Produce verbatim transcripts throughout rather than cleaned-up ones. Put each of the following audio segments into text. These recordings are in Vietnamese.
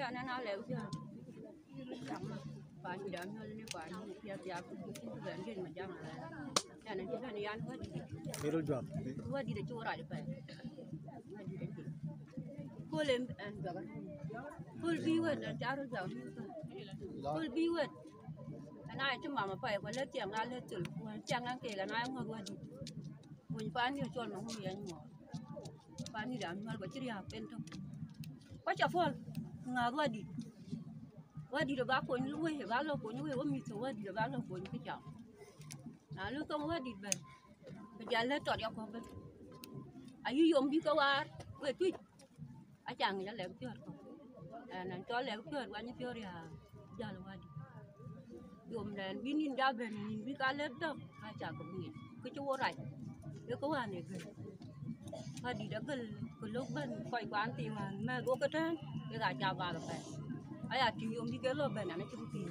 ya na na le ya pa ni da no ni pa ni ya ya ku ki ku ben gen ma jang la ya na ki ni yan ko Mirul jawab. wa di de chora de pa ko le an ga ko bi wa da charo ja ko bi wa ana ai chuma ma pa ko le tiang na le tul ko chang an ke la na ngo wa di mun pa ni chol ma hu yan ngo pa ni da mal ko chiri ha pen to ko cha fol nga wa di wa di do ba ko ni we ba lo ko ni we wa mi so wa di do ba lo ko ni ke cha na lu ko wa di ben ke ja le to ya ko ben ayu yom bi ka war we tu a chang ya le ko ko na cho le ko wa ni pyo ya ja lo wa di yom len bi nin da ben ni bi ka le do a cha ko ni ke chu wa rai yo ko wa ne ke wa di da gel ko lo ben ko quan ti ma ma go ka tan ke ga cha ba ka pe aya ti yom bi ke lo ben na chu pi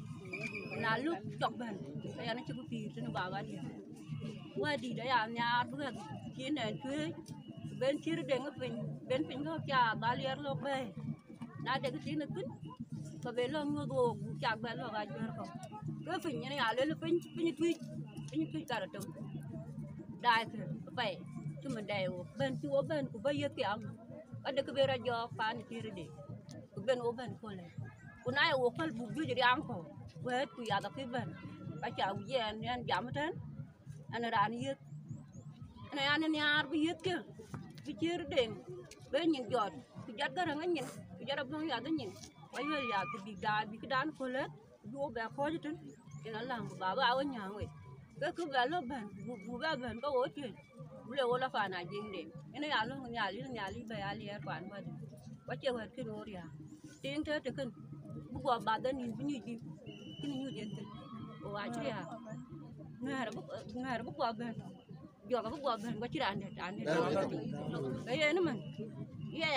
na lu chok ben aya na chu pi tin ba wa di wa di da ya nya bu ga ki ne chue ben chir de nga pin ben pin ko cha ba lier lo be na de ki ne kun ko be lo ngo go cha ba lo ga chue ko ko pin ne ya le pin pin tui pin tui ka to dai ke pe tu men dai o ben tu o ben ku ba ye ti am ada ke be ra jo pa ni chir de ku ben o ben ko le ku na o ko bu ju de am ko we tu ya da ki ben ka cha u ye an jam ten ana ra ni ye ana ana ni ar bi ye ke bi chir de be nyin jot ku jat ga nga nyin ku jara bong ya da nyin wa ye ya ku bi da bi dan ko le du be ko jitun ina lang ba ba wa nya we ke ku ba lo ben bu bu ba ben ko o ti le o la fa na jing de ina ya lo nya li nya li be ya li er kwan ba de wa che wa ki ro ya tin te te kun bu ko ba da ni bi ni ji ki ni de te o wa chi ya ngar bu ngar bu ko ben yo ka bu ko ben wa chi ran de an de ke ye na man ye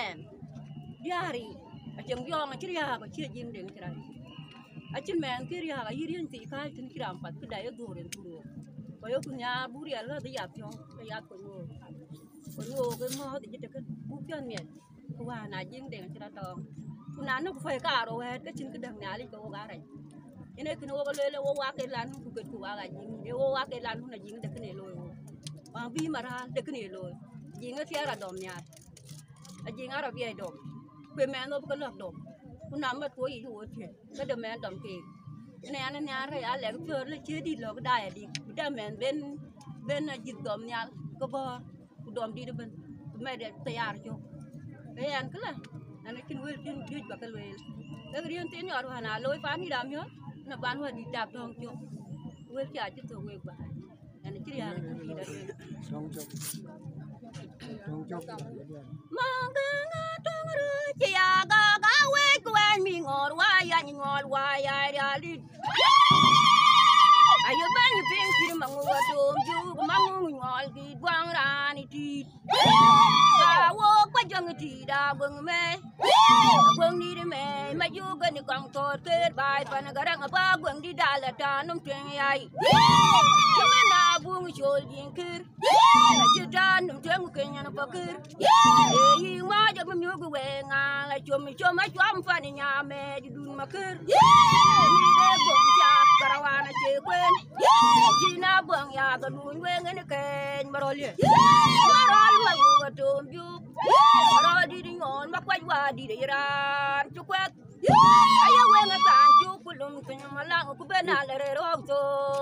diari a chem yo nga chi ya ko chi jing de chi ran a chin men ki ya ga yirin ti ka tin ki ram pat ki da ye go ren tu ko yo kunya bu ri ala de ya pyo ke ya ko yo ko yo ke mo de ji de ke bu pyon mien ko wa na jing de chi ra tong ku na no ko ka ro he ke chin ki dang na li ko ga rai ene ki no ko le le wo wa ke lan ku ke ku wa ga jing de wo wa ke lan na jing de ke ne lo wa bi ma ra de ke ne lo jing a tia ra dom nya a jing a ra bi ai dom pe men no ko lo dom ku na ma to yi ho che ke de men dom ke ene ana nya ra ya le ko le che di lo da ya di da men ben ben a jit dom nya ko bo ku dom di de ben me de tayar jo e an kala ana kin wel kin ju ba ka wel le rian tin yo ha na loi fa ni dam yo na ban wa di tap dong jo wel cha chi to we ba ana chi ya ki di da Song chok. Song chok. ma ga ga tong ru chi ya ga ga we ku en mi ngor wa ya ni ngor wa ya ya li ayo ban ni pin ki ma ngo wa dom ju ma ngo ngol ki gwang ra ni ti ka wo kwa jang ti da bung me bung ni de me ma ju ga ni kang to ke bai pa na ga ra ba bung di da la ta num twen ai chi me na bung chol din kir la chi da num twen ke nya na pa kir e yi ma ja ma nyu gu we nga la chom mi chom ma chom fa ni nya me di dun ma kir ni de bung cha karawana che kwen chi na bung ya ga dun we nge ke ma ro le ma ro ma gu ga tom ju ro di di ngon ma kwa wa di de ran chu kwet ayo we nga tan chu ku lum tin ma la ku be na le re ro to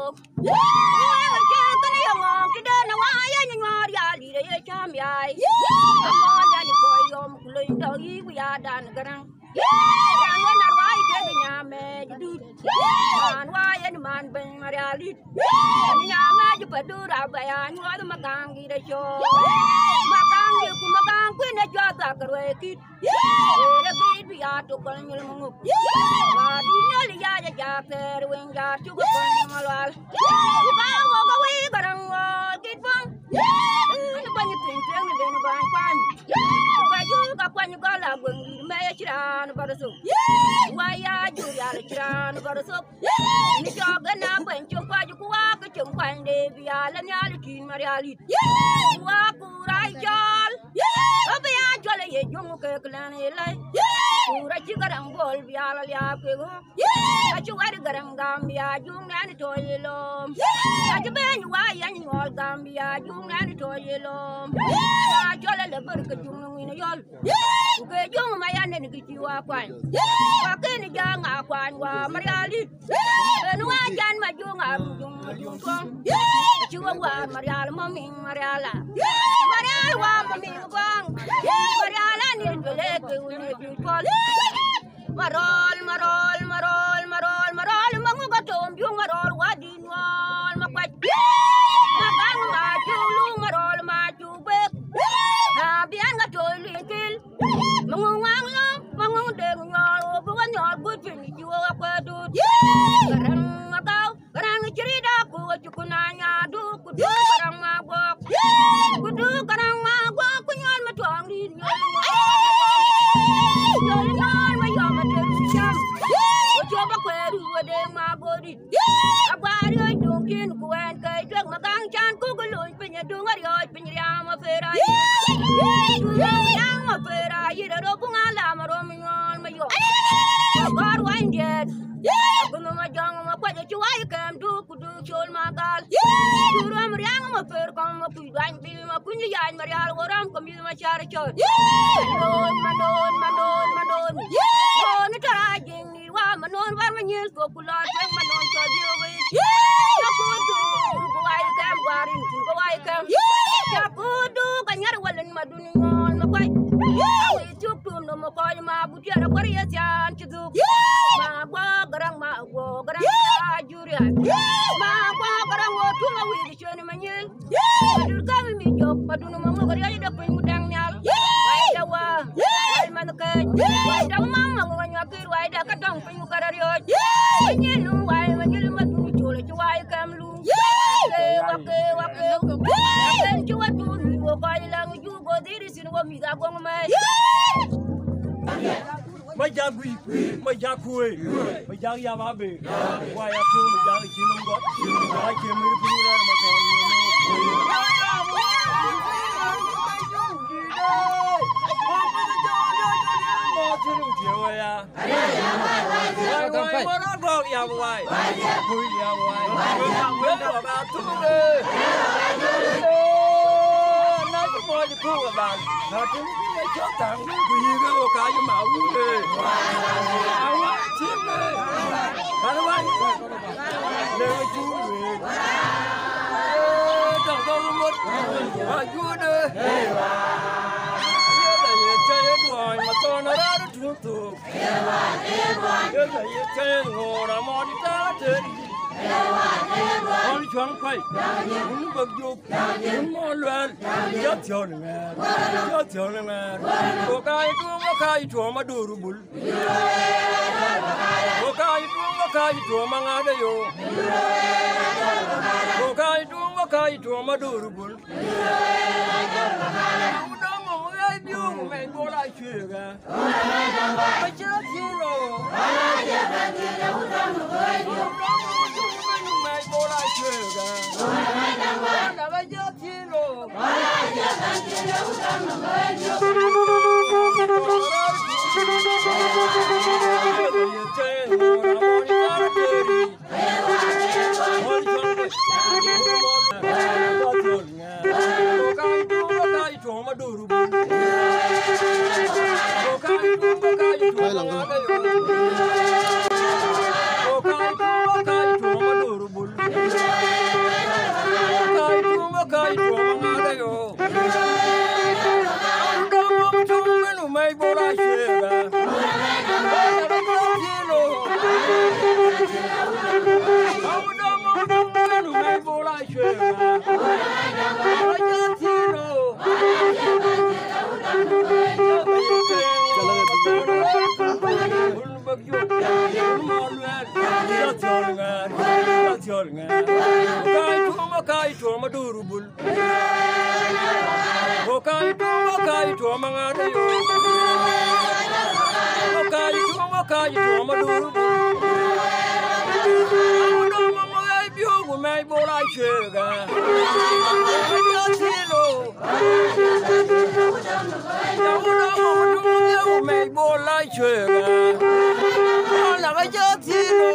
che ka ni ngo ki de na wa ya ni ngor ya di de ye cham yai mo ya ni ko yom ku le do yi ku ya dan garang ya nge na wa ke de nya me du man wa ya ni man ben ma ya li ni nya ma ju pa du ra ba ya ni wa ma gang gi de cho ma gang gi ku ma gang ku ne jo ta ka re ki re bi bi ya to ko ni mo ngu ma di ne li ya ya ja te wen ja chu ko ni ma lal ku ba wo ga wi garang wo ki bang ni ba ni tin tin ni de ni ba kwan ba ju ka kwan ga la gun me ya chira ni ba so wa ya ju ya la chira ni ba so ni jo ga na ban chu kwa ju ku wa ka chung kwan de bi ya la nya li kin ma ya li wa ku rai jol ba ya jol ye jung ke klan ye lai Pura chigarang bol biala liap kego. Achu wari garang gambia jung nani toyelo. Achu ben wayan yol gambia jung nani toyelo. Achola lebar ke jung ngina yol. Ke jung mayan ni kiwa kwan. Wakini jang akwan wa mariali. Nuwa jan ma jung am jung jung kong. Achu wa marial mami mariala. Marial wa mami kong. Mariala ni tole ke uni bitol. Marol marol marol marol marol mangu gatom jung marol wadin wal makwat. Makang ma julu marol ma jubek. Ha bian gatoy likil. Mangu wang lo mangu deng nyol bukan nyol bucin jiwa akwadut. Garang magaw garang cerita ku cukunanya du kudu garang magok. Kudu garang magok ku nyol matuang di nyol. Nyol nyol mayom jam. Coba kweru ade magodi. Abari oi dungkin kuen kai jeng magang chan ku gulun pinya dungar yoi pinya ma ferai. Yang ma ferai ida bunga lama romingon mayo. Agar wanjet. Aku nama jang ma kwaja cuai kem du kudu chol magal. Turam riang ma fer kam ma pujan bil ma punya yan marial orang kamil ma cara chol. Manon manon manon manon. Manon tarajing ni wa manon war manyel ko kuloteng manon chodio we. Yakudu kuai kem warin kuai kem. Yakudu kanyar walen maduningon ma kwai. Awi tuk tum no ma kwai ma butiara kwariya sian chidu. Ma gwa garang ma gwa garang ya juriya. Ma gwa garang wo tunga wi di choni manyel. Adur kami mi jok madunu ma mo gariya da pin mudang nyal. Wai da wa. Wai manakaj. Wai da mama mo nyakir wai da kadang pin mukarariyo. Manyelu wai manyelu madu chole chuai kamlu. Wake wake wake. Akan chua tunu wo kai lang ju go diri sin wo mi da gong mai. Majagui, majagui, majag yamabe. Why up to majag chilum got? I came with the people on Nothing cho tặng vì cái ô cá cho mạo vui áo á chiếc này hả nó bay lên chú về chẳng có một mà chú đây nhớ là chơi đuổi mà to nó đã trúng tụ nhớ là chơi ngồi là mò đi ta chơi con choáng quay, muốn bực dục, muốn mò luyện, nhớ chiều này nghe, nhớ chiều này nghe, cô cái cũng có cái chùa mà đủ bùn, cô cái cũng có cái chùa mà ngã đây yo, cô cái cũng có cái chùa mà đủ bùn, đó mà mấy ai biết mày có lại chuyện cả, mày chết chi rồi. Mày bỏ lại chuyện cả, là bây giờ thiên rồi. Bola suega. La gaya tiro.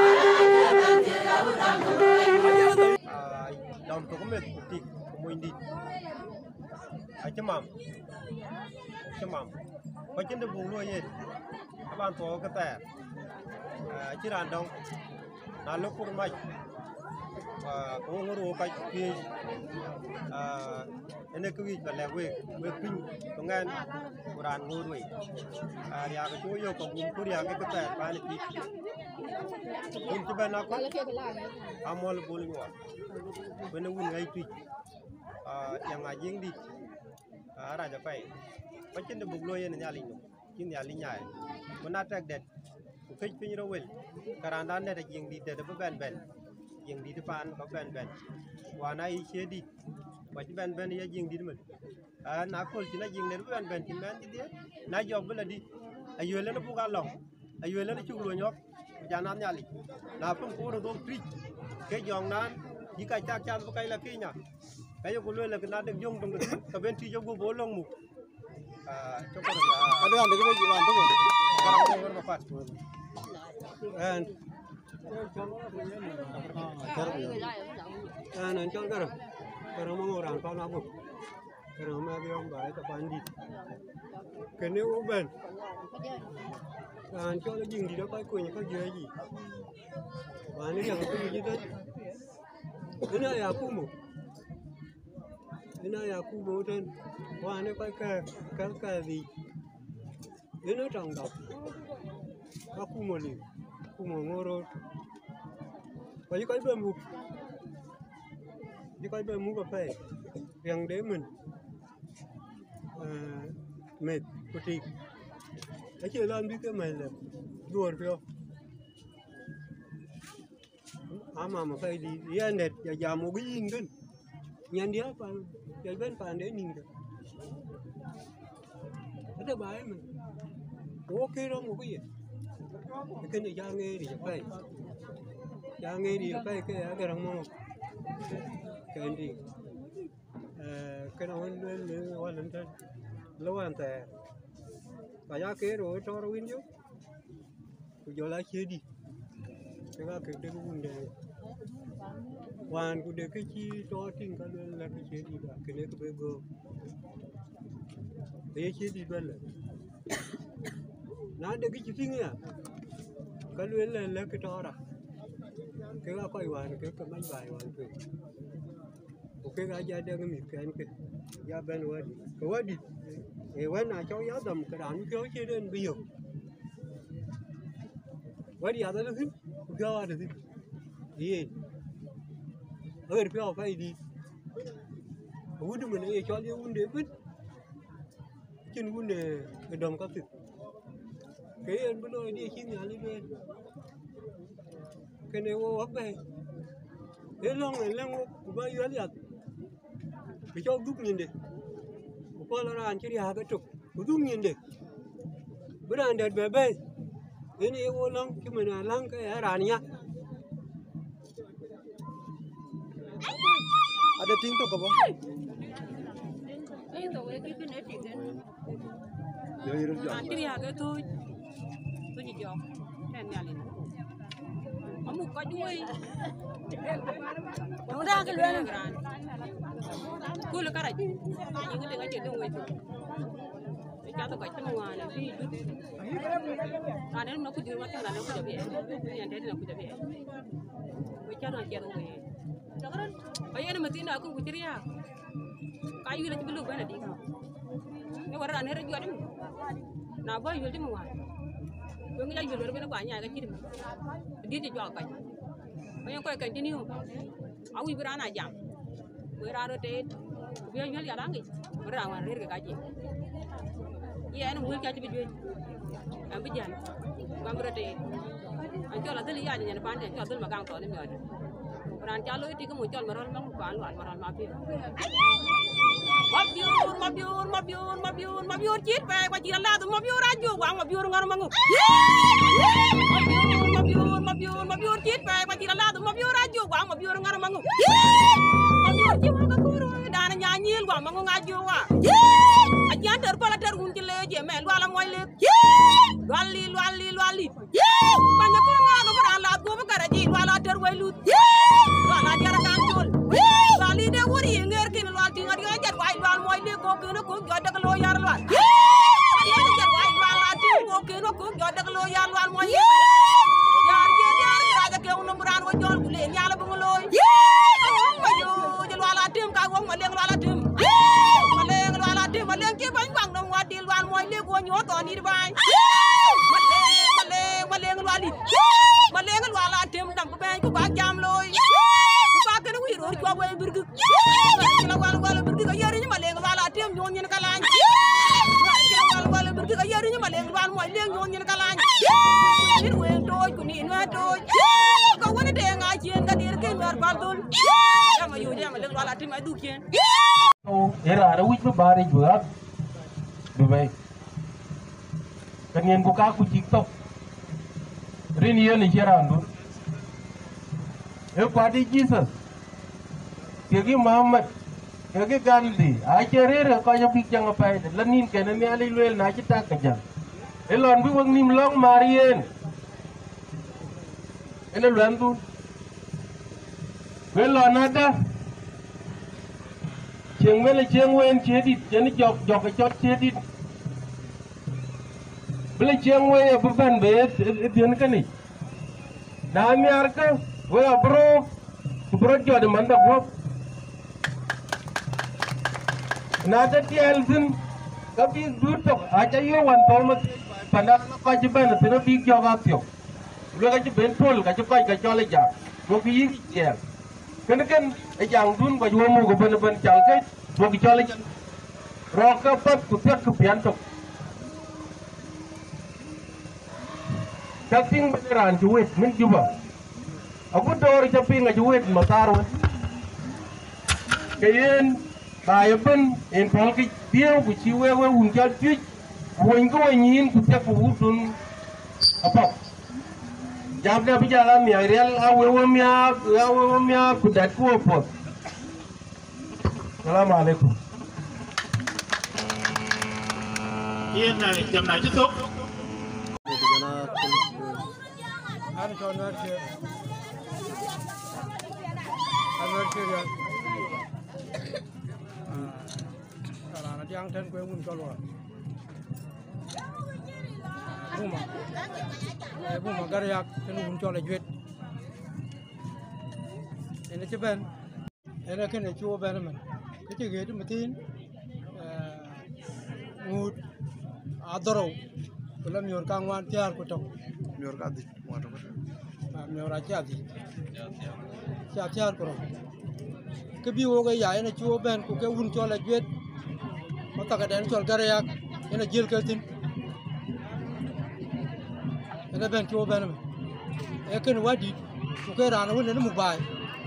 Dalam dokumen putih komundi. Acemam. Acemam. Macam tu bulu ye. Abang tua kata. Ciran dong. Nalu kurmai. Ongoro kai pi. Ini kuih berlewe, berping, dengan Quran ngurui. Dia aku yo kau kumpul dia aku kata balik di. Untuk benar aku, amal boleh buat. Benar pun ngai pi. Yang ngajing di, raja pai. Macam tu buglo ye nyali tu, kini nyali nyai. Mana tak det, ukej pin rawel. Kerana anda ada yang di ada beban ben, yang di depan kau ben ben. Wana isi di. Macam ben ben ya jing di mana? Ah, nak kol cina jing dari ben ben cina ben dia. Nak job bela di. Ayu elana bukan long. Ayu elana cukuru nyok. Jangan nyali. Nak pun kau rodok tri. Ke jong nan. Jika cak cak pakai laki nya. Kayu kulu lagi nak dek jong tunggu. Kaben tri jong gua bolong mu. Ah, cukup. Ada yang dek lagi lantung. Sekarang kau berapa? And. Ah, nanti orang. Karena orang pan aku, karena mami orang baik tak pandi. Kena uban, kan kalau jing di dapat kuenya kau jadi. Mana yang aku jadi tu? Ini ayah aku mu, ini ayah aku mu dan mana kau ke ke ke di. Ini orang dah, aku mau ni, aku mau ngorot. Bagi kau bermu. Jika ada muka pay, yang demen, med putih, aje lawan bikin malam, dua orang. Ama ama pay di, dia net, ya jamu gini kan, yang dia apa, dia ben pandai ni kan. Ada baik man, oke orang oke ya, kan jangan ngeri je pay, jangan ngeri pay ke ada orang mau. Kendi, kena orang ni orang tu, lawan saya. Kaya kero cara winju, kujola cedi. Kaya kero winju. Wan kuda kecil, torting kalau lagi cedi dah, kena kebego. Dia cedi bela. Nada kecil tinggal. Kalau ele lagi tora. Kaya kau iwan, kaya kau mai bai wan tu. Oke aja ada ngemikian ke, ya ben wadi, wadi, eh wana cakap ya dam kerana kau ceden biu, wadi ada tu, kau ada tu, dia, agar kau apa ini, udah mana eh cakap dia unde pun, cun unde kedam kau tu, kaya benar dia sini ali dia, kena wo apa, elong elong ubah yualiat. Bijak duk nyende, upal orang ciri harga cuk, duk nyende, beranda bebas, ini orang cuma nalang ke arahnya. Ada tinggal apa? Tinggal, ini kena tinggal. Yang ini Ah, ciri harga tu, tu hijau, kan nyalin. Kamu kau jual. Mudah ke luar negara. Kul karai, ini kita ngaji dong itu. Jatuh kat semua ni. Ada yang nak kujual macam mana nak kujual biar, yang ada nak kujual biar. Macam mana dia dong ini? Jangan, ayah ni mesti nak aku kujual ya. Kayu lagi belum mana dia. Ni orang ni orang jual ni. Nak buat jual ni semua. Yang kita jual berapa banyak kecil. Dia jual kayu. Yang kau ikan jenis, aku ibu anak jam. Berada di, biar jual ya lagi. Berapa hari ke kaji? Iya, anu mungkin kaji berjual. Ambil jalan, gambar di. Anjol ada lihat ni, jangan pandai. Anjol tu magang tahu ni ada. Orang jalur itu kamu jual maral mang bukan luar maral mabir. Mabiur, mabiur, mabiur, mabiur, mabiur cip. Wajib lah tu mabiur aja. Wang mabiur ngar mangu. Mabiur, mabiur, mabiur, mabiur cip. Wajib lah tu mabiur aja. Wang mabiur ngar mangu. Mabiur cip orang kuru. Dan nyanyi wang mangu ngaju wang. Ajian terpala teruntil je. Melu alam wailik. di bay male male male ngalwali male ngalwala tem dam ko ben ko ba jam loy ko ba ke wi ro ko wa birgu la wala wala birgu ga yari ni male ngalwala tem ñoo ñen kala wala wala birgu ga yari ni male ngalwala moy le ñoo ñen kala ni we toy ko ni no toy ko wona de nga cien ga dir ke mer baldul ma yu de male ngalwala tem ay du kien era ara wit ba bare juat du bay kangen buka ku TikTok rin yen ni jerandu e kwadi Jesus kegi Muhammad kegi Gandhi acherere ko yo big jang pa lanin ken ni ali luel na cita kajang elon bi wang nim long marien ene luandu welon ada cheng mele cheng wen chedit cheni jok jok chot chedit beli cheng we beban be edian kani na mi arka we bro bro jode manda go na ta tielsin ka bi dutok aja yo wan tolma panak ka jiban tino bi joga tyo lu ka jiben pol ka jibai ka chole ja go bi ye kan kan e jang dun ko yo mu go ben ben jang kai go ki chole ro ka pat ku tek ku pian tok Caping beneran juwet min juba. Aku dor caping juwet matarwan. Kayen tayo pun en palki dia ku ciwe we unjal cuy. Wen ko nyin ku tek ku dun apa. Jabda bijalan mi real awe we mi awe we mi ku dat ku apa. Assalamualaikum. Yên này chậm lại chút xúc. Ada kawan nasi, ada nasi dia. Kalau ada yang ten kue pun kalau, rumah, rumah gariak, ten pun kalau jual. Ini ceban, ini kena cuba benaman. Kecil gitu metin, mood, adoro. Kalau mior kangwan tiar kutok. Mior kadi, muat apa? Mior aja di. Siap tiar kurang. Kebiu ke ya, ini cuba ben, kuke uncol aja. Mata kadang uncol garayak, ini jil kertin. Ini ben cuba ben. Ekin wadi, kuke rana pun ini mubai.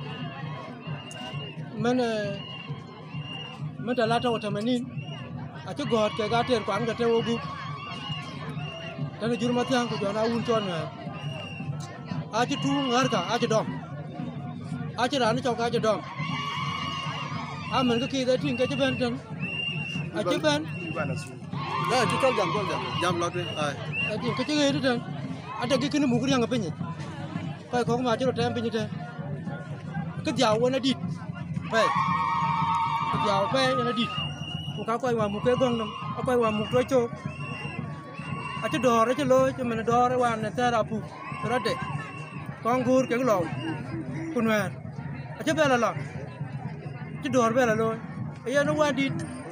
Mana, mana lata utamanin. Aja god ke gater kuan kate wogu. Dan jurmat yang ku jana uncon na. Aja tu ngarga, aja dom. Aja rani cok aja dom. Aman ke kita ting ke ceban kan. Aja ban. Dah, kita jam jam jam lalu. Aja ke cege itu kan. Ada ke kini mukur yang apa ni? Pai kau macam tu tem punya tu. Kejauhan ada dit. Pai. Kejauh pai yang ada dit. Bukan kau yang muka gong nam. Apa yang muka cok. Aja dor aja lo, cuma dor wan nanti rapu, terade. Kanggur keng lo, kunwer. Aja bela lo, aja dor bela lo. Ayah no wadit,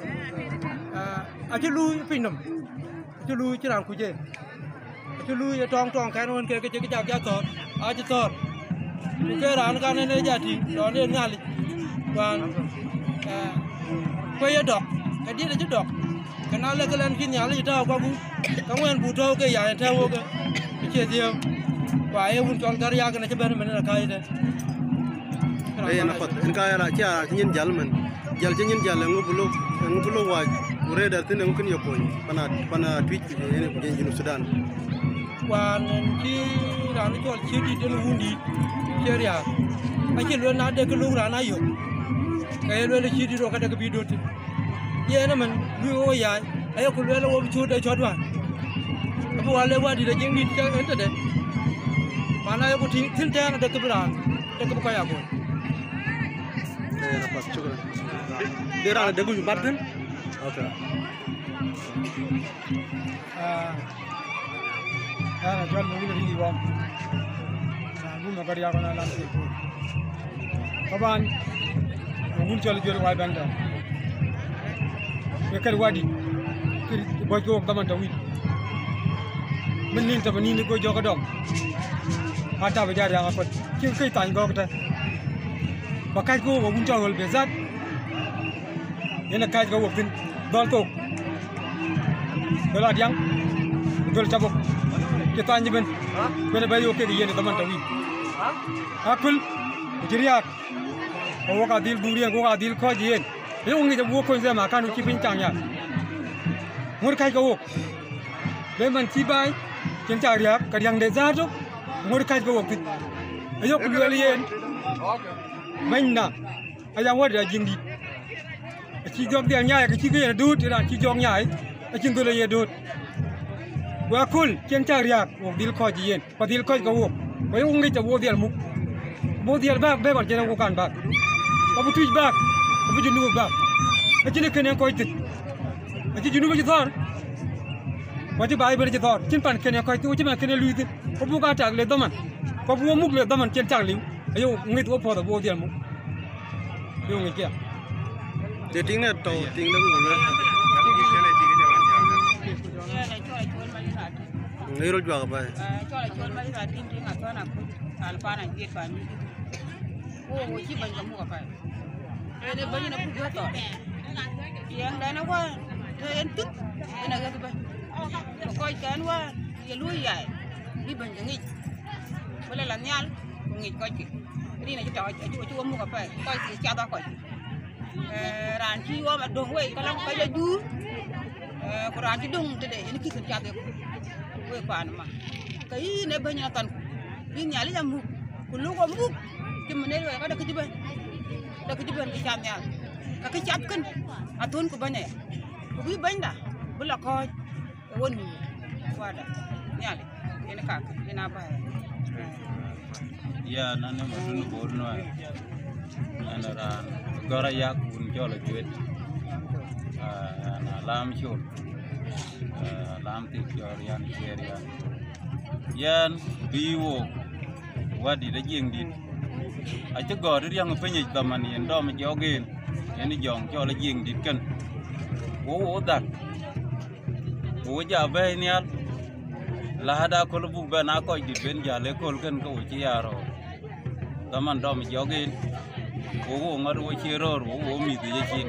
aja lu pinam, aja lu cerang kuje, aja lu ya tong tong kan wan kek kecik kecik jatuh, aja tor. Bukan ran kan ini jadi, ran ini ngali, wan, kue ya dok, kadi aja dok. Kenal le kalian kini ala ita aku aku, kamu yang butuh ke ya yang tahu ke, kecil dia, wah ya pun jual karya kena coba mana nak kaya deh. Eh nampak, enggak ya lah, cia cenyin jalan, jalan cenyin jalan, ngu bulu, ngu bulu waj, ure dari tu mungkin ya pun, pana pana tweet ini punya jenis Sudan. Wah nanti rani jual ciri dia nuhundi, ciri ya, aja lu nak ada kelung rana yo, kayak lu ada ciri tu kada kebidu tu. Ya naman, lu ya, ayo keluar lu bercuci dari cuaca. Aku wale wadi dah jengit kan ente deh. Mana aku ting ting tiang ada keberan, ada kebukaya aku. Eh nampak cukup. Dia ada dagu jumpat kan? Oke. Ah, ah, jual mobil lagi bang. Ah, bu nak kerja mana nanti. Kapan? Mobil jual jual wai bandar. Ekar wadi, baju kaman tawid. menin ta menin go joga dom ata be jari apa kin kai tan go ta bakai go go bunta hol bezat ena kai go tin dol to dola diang dol cabok kita nyiben bene bayo ke yene taman tawi akul jiriak ko ka dil duriya ko ka dil ko jien yo ngi wo ko zema kanu kipin changya ngur kai go be man tibai ken chariak kadiang de zato ngur kai go tin ayo ku yelien mainna aya wada jindi chi jog dia nyai ke chi ge dut ra chi jog nyai chi ngule ye dut wa kul ken chariak wo dil ko jien pa dil ko go wo ba yo ngi ta wo dial mu wo dial ba be kon jena wo kan ba ba bu tuj ba bu junu ba chi ne ken ko tit chi junu ba jithar wajib ay ber jithar chin pan ken ko tu chi ma ken lui tit ko bu ka tak le daman ko bu muk le daman ken tak liu ayo ngi to po da wo dial mu yo ngi kia te ting na to ting na mu na ngai ro jwa ba cho la chol mai ra tin tin ato na ku al pa na je pa ni o wo chi ban ga mu ka pa ene ban na ku ga to yang da na wa to en tut ena ga ba ko kan wa ye lu ya ni ban ga ngi wala la nyal ngi ko ki ri na ji to ju ju mu ka pa ko ki cha da ko eh ran chi wa ma dong we ka lang ka ya ju eh ko ran chi dong te de ni ki ka cha de we pan ma kai ne banya tan ni nyali ya mu kulu ko mu ti mene we ka da ki ban da ki ban ki cham nyal ka ki chap kan atun ko banya ko bi banda bula ko woni wada nyali ene ka ina ba ya nane ma dun borno ana ran gora ya kun jola juet na lam shur lam ti jor yan sheria yan biwo wadi da jing dit a che gor riang penyi taman yen dom jogen yen jong jola jing dit kan wo wo dak wo ja be nial la hada ko bu be na ko dit ben jale kol kan ko chi yaro taman dom jogen wo wo ngar wo chi ror wo wo mi ti chin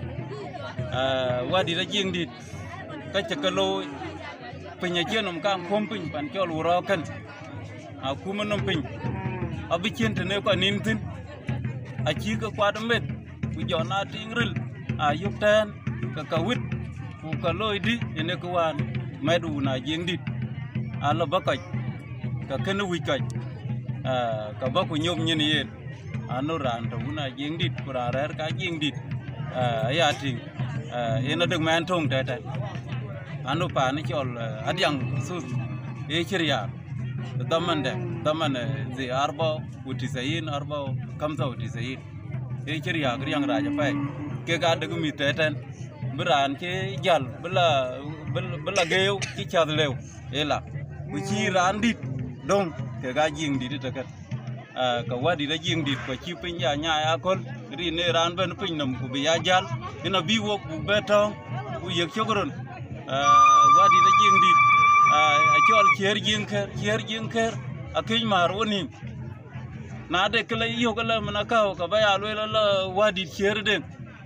wadi da jing dit ka chakalo pinya jenom kang kompin pan chol wuro kan a kuma nom pin abi chen tene ko nin tin a chi ka kwad met ku jona tingril a yuk tan ka kawit ku ka loy di ene ko wan medu na jing dit a lo bakaj ka ken wi kaj a ka ba ku nyom nyen yen anu ran to na jing dit ku ra rer ka jing dit a ya ting ena deg man tong ta ta anu pa ni chol adyang sus e chiriya daman de daman ze arba uti sayin arba kamza uti sayin e chiriya griyang raja pai ke ga de mi teten bran ke jal bela bela geu ki chad lew ela u chi ran dit dong ke ga jing dit ta kat ka wadi da jing dit ko chi pin ya nya ya kol ri ne ran ben pin nam ku bi ya jal ina bi wo ku betong ku yek chogron wadi da jing dit a chol cher jing ker cher jing ker akin maroni na de kala yo kala mana ka ka ba ya lo la wadi cher den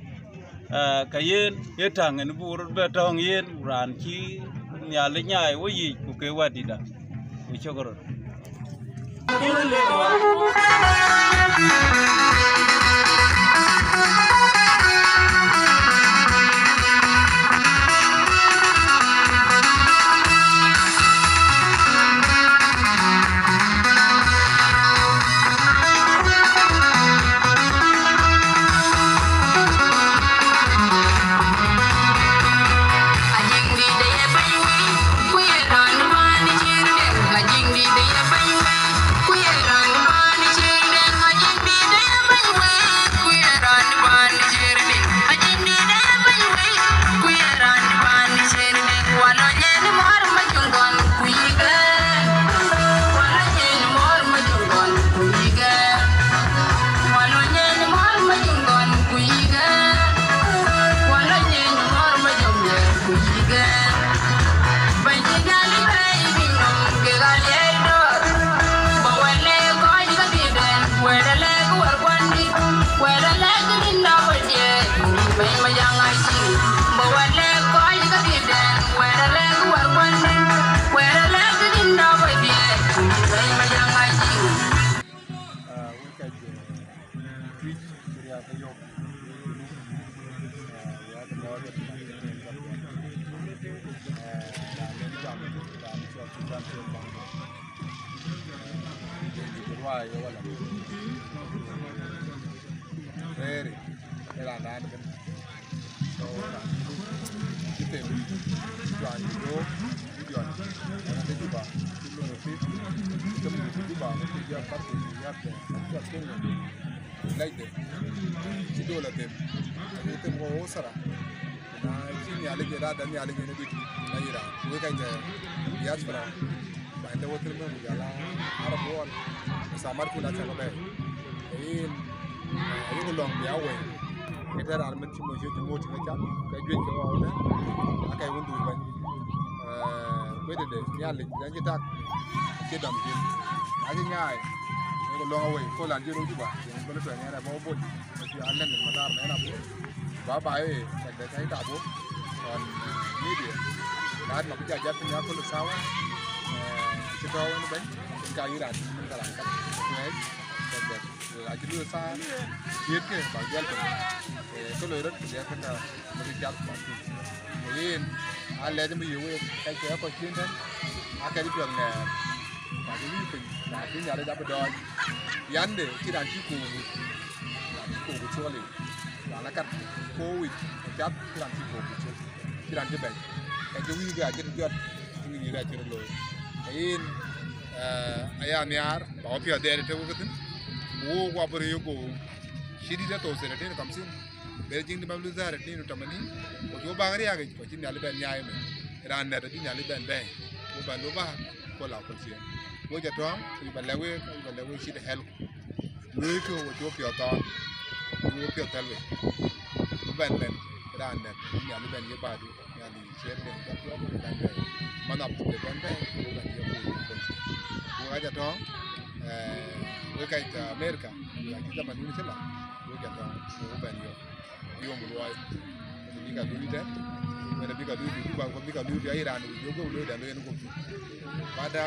ka yen etang en bur betong yen ran chi nya le nyai wo yi ku ke wadi da ku chogron Ajing di dia bayi, kuya rang mani cendeng, ajing di dia cho chúng ta thêm bằng jadi berwai ya wala very era nan kan so kita jual itu jual nanti juga itu nanti kita mesti juga nanti dia parti dia apa dia tunggu like itu lah tem itu mau usara na sini ada jera dan ada jera di na ira we kan ya diaspora banda wotir me mujala arab wal samar kuna chaka be in ayu ko long ya we kita ran men ci mo je mo ci ka kay jwe ko wa na akay wondu ban euh ko de de yalla dan ci tak ci dam ci ak ñaay ko long we ko lan jero ci ba ko le ne ra mo bo ci Allah ne madar na na bo ba ba e da kai ta bo on media dan ma bija jat nya ko sawa ci taw ni ben ka ira ni kala ka ne da la ji lu sa yet ke ba jal ko ko le rat ya ka ta ma bija ba tu yin alle de mi yu kai ke ko chin den aka di pyong ne ba ji wi pin ba ti nya le da ba do yan de ki dan chi ku ku ku cho le là cắt covid chát làm chi cổ chứ chi làm chi bệnh cái chú ý cái chuyện chuyện chú ý cái chuyện lối cái ai anh yar bảo phía đây để tôi cái tin wo qua beri yo si di dato se rete kam sin be jing di bablu za rete no tamani ko jo ba ngari aga ko jing dal ben nyaay me ran ne di nyali ben ben ko ba lo ba ko la ko si wo ja to ko ba lewe ko ba lewe si de hel we ko wo jo pio to wo pio talwe ko ben ben ran ne nyali ben ye ba di nyali chen ben ka ko ben ben manap de ben ben ko ben ye ko si wo ja to we kai ta America ya kita manuni sela we ja to wo ben yo yo mo wa ni ka du de we na bi ka du du ba ko bi ka du ya Iran yo go lo da lo en ko pada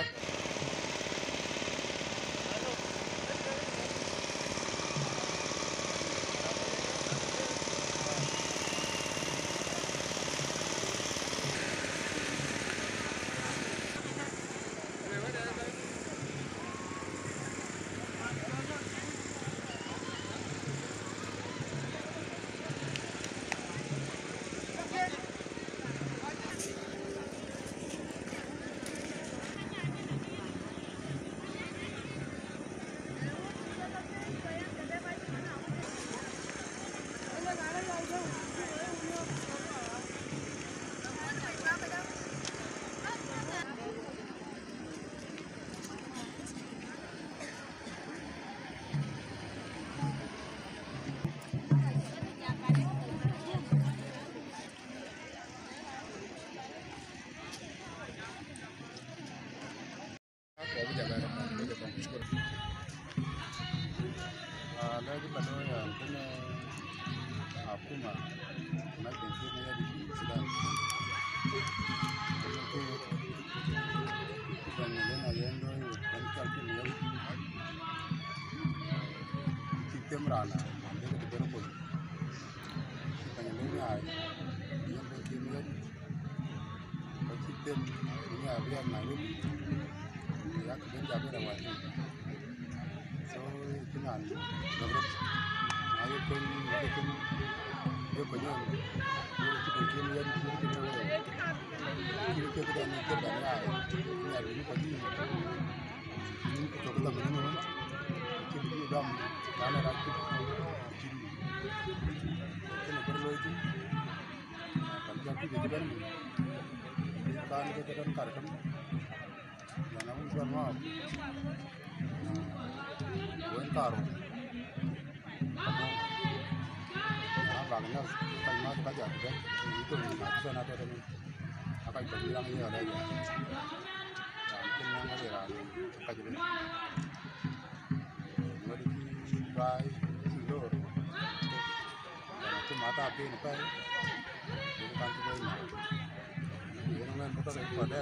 lagi pada yang punya aku mah nak pensiun ya di sudah itu dan yang lain itu kan kalau dia sistem rana dia itu berapa kan yang lain ay yang pensiun ya sistem ini ada yang lain ya kemudian jadi rawat so dengan beberapa ayo pun ada pun dia punya dia itu pensiun ya di sini kita kita kita ni kita dah ni ada ni pagi ini kita kita mana kita di dalam dalam rakyat kita perlu itu kalau kita di dalam kan kita kan karkan yang namun semua bukan karo bangnya kalimat baca kan itu bisa ada dengan apa yang bilang ini ada ya mungkin yang ada ya kaji ini mari try silor itu mata api ini kan itu kan juga ini ini kan kita ada pada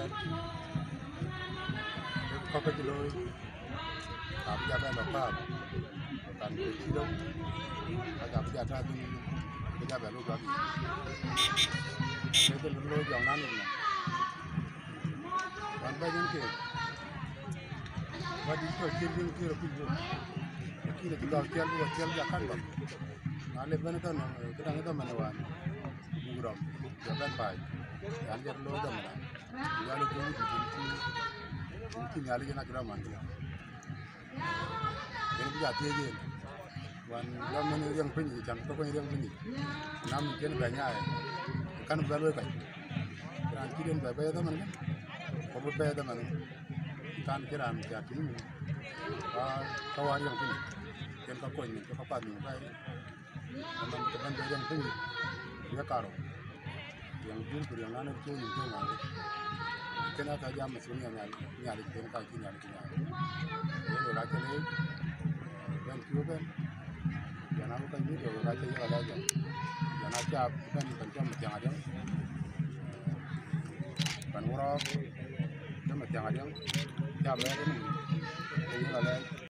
itu kau kilo tapi jaga lokal kan kilo agak biasa di kita baru lagi itu dulu jangan ini wan ba yen ke wadi ko kirdin kiro kujo kire ti dal kel ko kel ja kan ba ale ben kan kedang itu mana wan buram ya ben bai yan jar lo dam na ya le ko ni ti ti nyali jena kira man ya yen bi ja te je wan lam ni yang pin jam to ko yang pin nam ken ba nya kan ba lo kai kan kiren ba ba da man ko ba ba da man kan kiran ja ti ni ba kawari yang pin ken ka ko ni ka pa ni ba man ka ban da yang pin ya karo yang jur kur yang nana tu ni tu ngai kena ka jam mesin yang nyali nyali ken ka ki nyali nyali ni la ke ni ben tu ben ya na ka ni do la ke ya la ja ya na cha ben kan cha ma jang adang ban woro cha ma jang adang cha le ni ni la le